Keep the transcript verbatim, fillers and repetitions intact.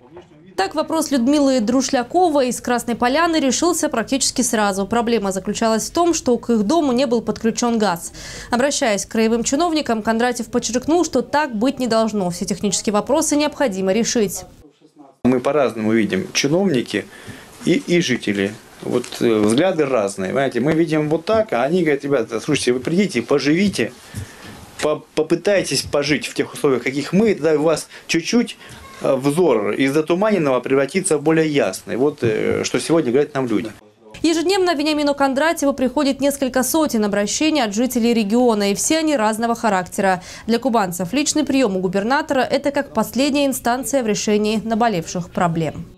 Так вопрос Людмилы Друшляковой из Красной Поляны решился практически сразу. Проблема заключалась в том, что к их дому не был подключен газ. Обращаясь к краевым чиновникам, Кондратьев подчеркнул, что так быть не должно. Все технические вопросы необходимо решить. Мы по-разному видим чиновники и, и жители. Вот взгляды разные. Понимаете? Мы видим вот так, а они говорят: ребята, слушайте, вы придите, поживите, попытайтесь пожить в тех условиях, каких мы, тогда у вас чуть-чуть взор из затуманенного превратится в более ясный. Вот что сегодня говорят нам люди. Ежедневно Вениамину Кондратьеву приходит несколько сотен обращений от жителей региона, и все они разного характера. Для кубанцев личный прием у губернатора – это как последняя инстанция в решении наболевших проблем.